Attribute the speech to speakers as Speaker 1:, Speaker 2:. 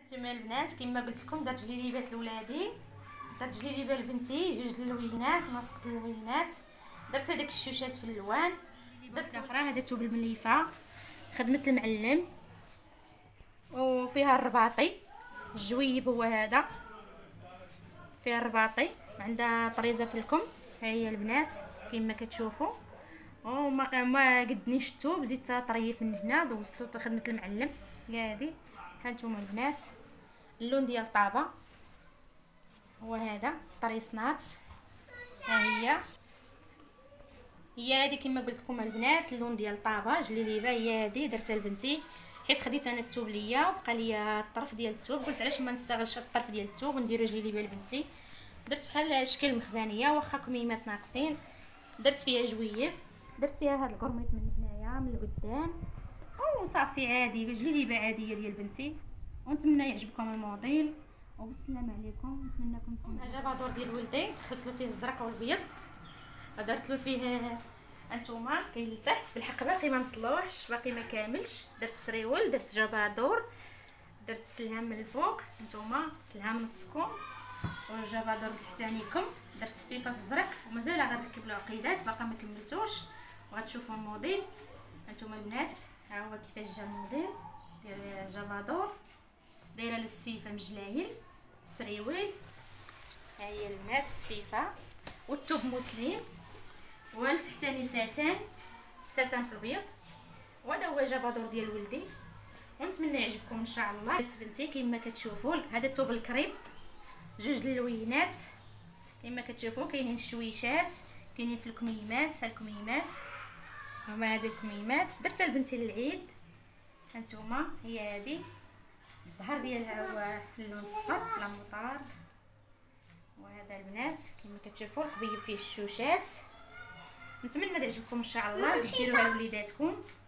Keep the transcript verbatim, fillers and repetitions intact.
Speaker 1: نتوما البنات كما قلت لكم درت جليبات لولادي، درت جليبه لبنتي جوج اللوينات نسقط اللوينات، درت هذاك الشوشات في الالوان، درت اخرى هذا توب المليفه خدمه المعلم وفيها الرباطي الجويب هو هذا فيها الرباطي عندها طريزه في الكم. ها هي البنات كما كتشوفوا وما ما قدنيش الثوب زدت طريف من هنا دوزتو خدمه المعلم. هذه ها نتوما البنات اللون ديال الطابه هو هذا طريصنات. ها هي هي هذه كما قلت لكم البنات اللون ديال الطابه جليليبه هي هذه درتها لبنتي حيت خديت انا الثوب ليا وبقى ليا الطرف ديال الثوب قلت علاش ما نستغلش الطرف ديال الثوب ونديرو جليليبه لبنتي. درت بحال شكل مخزانيه واخا كميمات ناقصين، درت فيها جويب درت فيها هذا القرميط من هنايا من القدام وصافي عادي جليبه عاديه ديال بنتي. ونتمنى يعجبكم الموديل وبالسلامه عليكم. نتمنىكم تكونوا هذا بادور ديال ولدي دخلت له فيه الزرق والبيض درت له فيه انتوما كاين لتحت في الحق باقي ما نصلوحش باقي ما كاملش. درت سريول درت جبادور درت سلهام من الفوق انتوما سلهام نصكم والجبادور تحتانيكم درت سفيفه في الزرق ومازال غنركب له عقيدات باقا ما كملتوش وغتشوفوا الموديل انتوما البنات. ها هو كيفاش جا الموديل ديال جبادور دايره السفيفه مجلايل سريويل. ها هي البنات السفيفه والثوب مسلم والتحتاني ساتان ساتان في البيض وهذا هو جبادور ديال ولدي ونتمنى يعجبكم ان شاء الله. بنتي كما كتشوفوا هذا الثوب الكريب جوج اللوينات كما كتشوفوا كاينين الشويشات كاينين في الكميمات. ها الكميمات هما هادو الكميمات درتها لبنتي للعيد. هانتوما هي هذه الظهر ديالها هو اللون الصفر لا مطارد وهذا البنات كما كتشوفوا القبيب فيه الشوشات. نتمنى تعجبكم ان شاء الله ديروها لوليداتكم.